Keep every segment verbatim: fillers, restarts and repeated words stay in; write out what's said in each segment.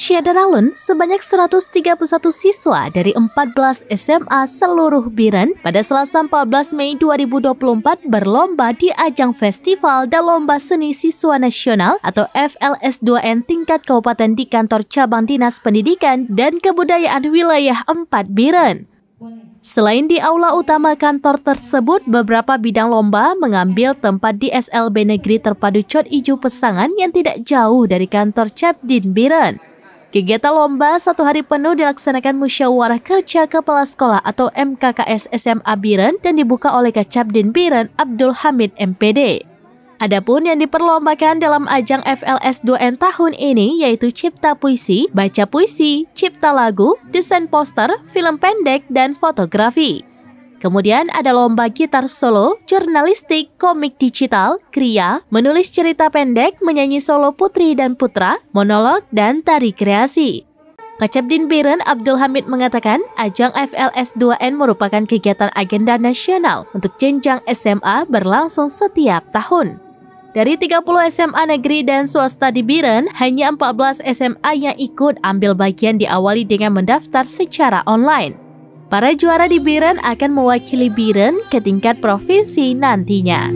Syeda Ralun, sebanyak seratus tiga puluh satu siswa dari empat belas S M A seluruh Biren pada Selasa empat belas Mei dua ribu dua puluh empat berlomba di ajang Festival dan Lomba Seni Siswa Nasional atau F L S dua N tingkat kabupaten di kantor cabang Dinas Pendidikan dan Kebudayaan Wilayah empat Biren. Selain di aula utama kantor tersebut, beberapa bidang lomba mengambil tempat di S L B Negeri Terpadu Cot Ijo Pesangan yang tidak jauh dari kantor Cabdin Biren. Kegiatan lomba satu hari penuh dilaksanakan musyawarah kerja kepala sekolah atau M K K S S M A Biren dan dibuka oleh Kacabdin Biren Abdul Hamid M P D. Adapun yang diperlombakan dalam ajang F L S dua N tahun ini yaitu cipta puisi, baca puisi, cipta lagu, desain poster, film pendek, dan fotografi. Kemudian ada lomba gitar solo, jurnalistik, komik digital, kriya, menulis cerita pendek, menyanyi solo putri dan putra, monolog, dan tari kreasi. Kacabdin Biren Abdul Hamid mengatakan ajang F L S dua N merupakan kegiatan agenda nasional untuk jenjang S M A berlangsung setiap tahun. Dari tiga puluh S M A negeri dan swasta di Biren, hanya empat belas S M A yang ikut ambil bagian diawali dengan mendaftar secara online. Para juara di Biren akan mewakili Biren ke tingkat provinsi nantinya.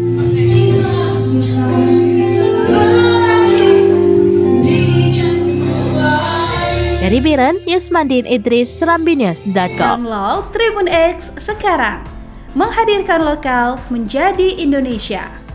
Dari Biren, Yusmandin Idris, serambinews dot com. Download Tribun X sekarang, menghadirkan lokal menjadi Indonesia.